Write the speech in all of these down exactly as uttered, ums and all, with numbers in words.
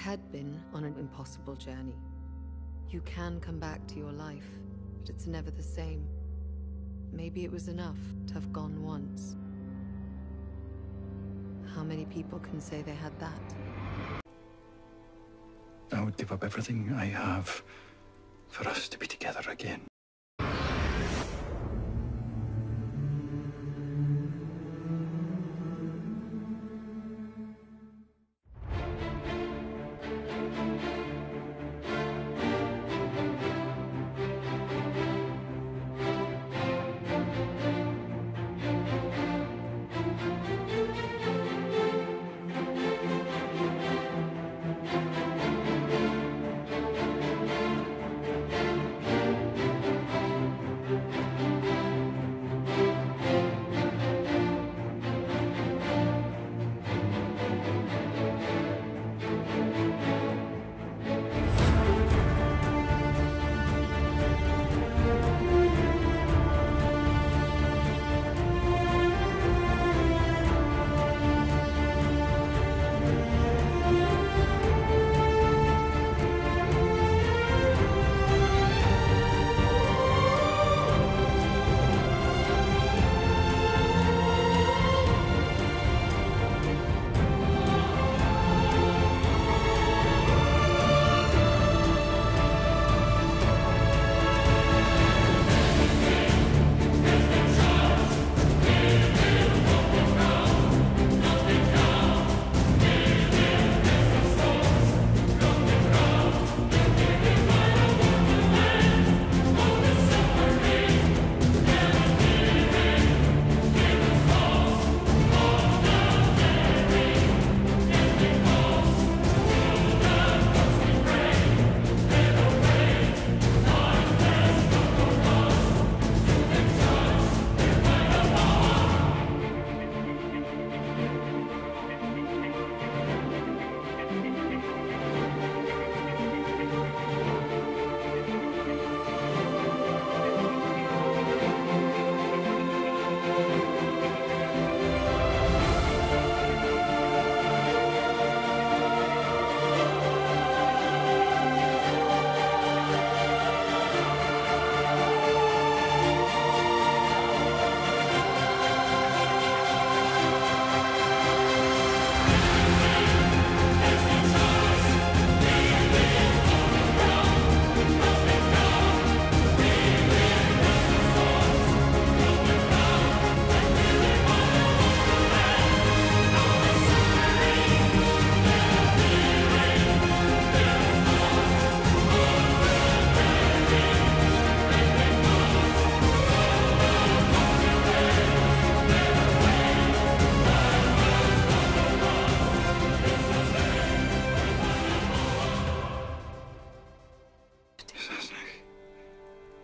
had been on an impossible journey. You can come back to your life, but it's never the same. Maybe it was enough to have gone once. How many people can say they had that? I would give up everything I have for us to be together again.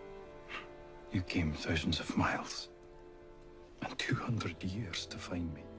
You came thousands of miles and two hundred years to find me.